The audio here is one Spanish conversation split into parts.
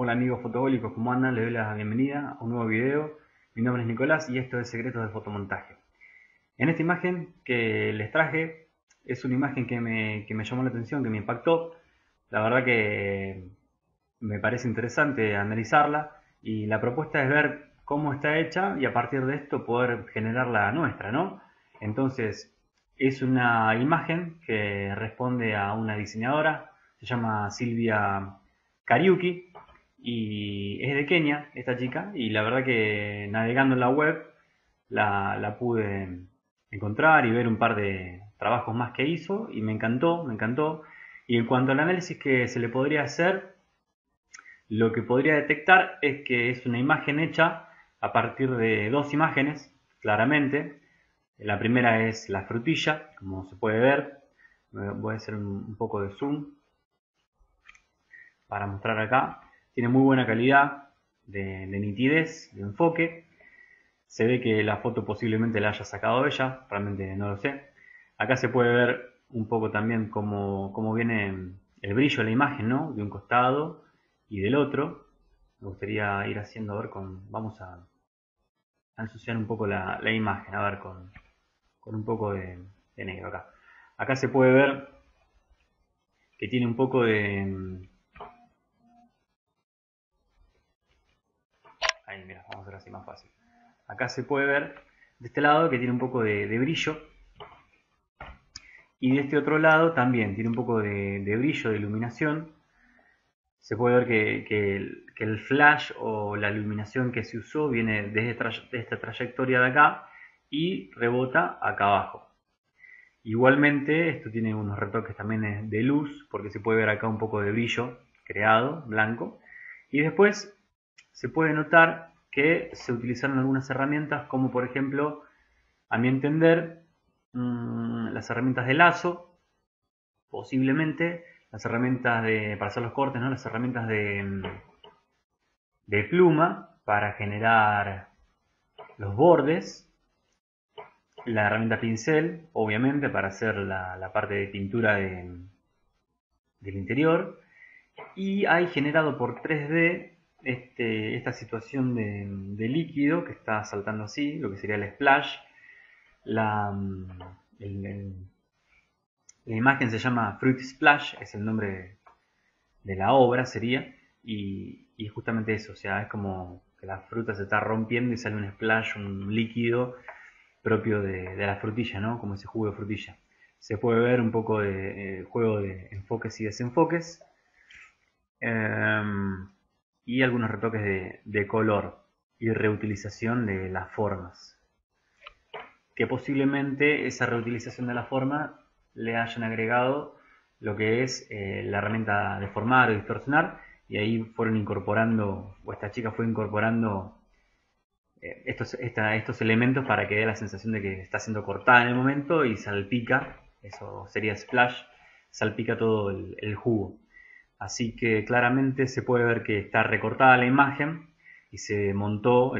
Hola amigos fotogólicos, ¿cómo andan? Les doy la bienvenida a un nuevo video. Mi nombre es Nicolás y esto es Secretos del Fotomontaje. En esta imagen que les traje es una imagen que me llamó la atención, que me impactó. La verdad que me parece interesante analizarla y la propuesta es ver cómo está hecha y a partir de esto poder generar la nuestra, ¿no? Entonces, es una imagen que responde a una diseñadora, se llama Silvia Kariuki y es de Kenia esta chica y la verdad que navegando en la web la pude encontrar y ver un par de trabajos más que hizo y me encantó, me encantó. Y en cuanto al análisis que se le podría hacer, lo que podría detectar es que es una imagen hecha a partir de dos imágenes, claramente. La primera es la frutilla, como se puede ver. Voy a hacer un poco de zoom para mostrar acá. Tiene muy buena calidad de nitidez, de enfoque. Se ve que la foto posiblemente la haya sacado ella, realmente no lo sé. Acá se puede ver un poco también cómo viene el brillo de la imagen, ¿no? De un costado y del otro. Me gustaría ir haciendo, a ver, vamos a ensuciar un poco la imagen, a ver, con un poco de negro acá. Acá se puede ver que tiene un poco de... Ahí, mira, vamos a hacer así más fácil. Acá se puede ver de este lado que tiene un poco de brillo. Y de este otro lado también tiene un poco de brillo, de iluminación. Se puede ver que el flash o la iluminación que se usó viene de esta trayectoria de acá y rebota acá abajo. Igualmente esto tiene unos retoques también de luz porque se puede ver acá un poco de brillo creado, blanco. Y después se puede notar que se utilizaron algunas herramientas como por ejemplo, a mi entender, las herramientas de lazo, posiblemente las herramientas para hacer los cortes, ¿no? Las herramientas de pluma para generar los bordes, la herramienta pincel, obviamente, para hacer la parte de pintura del interior, y hay generado por 3D esta situación de líquido que está saltando así, lo que sería el splash. La, el, la imagen se llama Fruit Splash, es el nombre de la obra sería, y justamente eso, o sea, es como que la fruta se está rompiendo y sale un splash, un líquido propio de la frutilla, ¿no? Como ese jugo de frutilla. Se puede ver un poco de juego de enfoques y desenfoques y algunos retoques de color y reutilización de las formas. Que posiblemente esa reutilización de la forma le hayan agregado lo que es la herramienta deformar o distorsionar y ahí fueron incorporando, o esta chica fue incorporando estos elementos para que dé la sensación de que está siendo cortada en el momento y salpica, eso sería splash, salpica todo el jugo. Así que claramente se puede ver que está recortada la imagen y se montó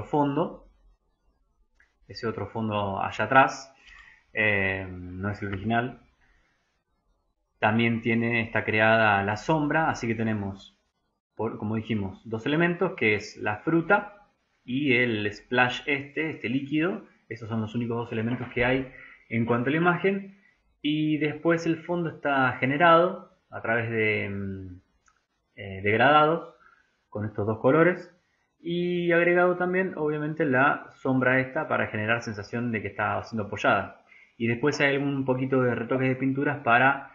ese otro fondo allá atrás, no es el original. También está creada la sombra, así que tenemos, como dijimos, dos elementos, que es la fruta y el splash este líquido. Esos son los únicos dos elementos que hay en cuanto a la imagen. Y después el fondo está generado a través de degradados con estos dos colores. Y agregado también, obviamente, la sombra esta para generar sensación de que está siendo apoyada. Y después hay un poquito de retoques de pinturas para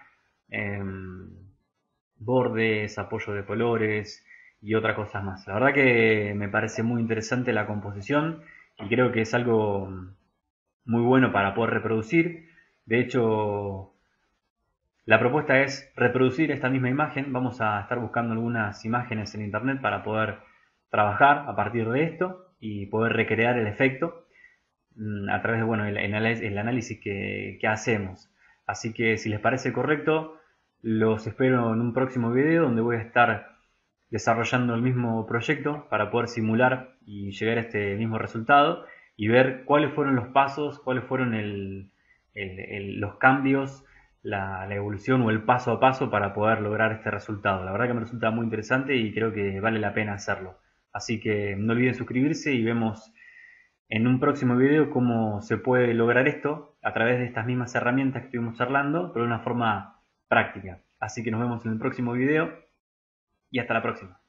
bordes, apoyo de colores y otras cosas más. La verdad que me parece muy interesante la composición y creo que es algo muy bueno para poder reproducir. De hecho, la propuesta es reproducir esta misma imagen. Vamos a estar buscando algunas imágenes en internet para poder trabajar a partir de esto y poder recrear el efecto a través de bueno, el análisis que hacemos. Así que si les parece correcto, los espero en un próximo video donde voy a estar desarrollando el mismo proyecto para poder simular y llegar a este mismo resultado y ver cuáles fueron los pasos, cuáles fueron los cambios la evolución o el paso a paso para poder lograr este resultado. La verdad que me resulta muy interesante y creo que vale la pena hacerlo. Así que no olviden suscribirse y vemos en un próximo video cómo se puede lograr esto a través de estas mismas herramientas que estuvimos charlando, pero de una forma práctica. Así que nos vemos en el próximo video y hasta la próxima.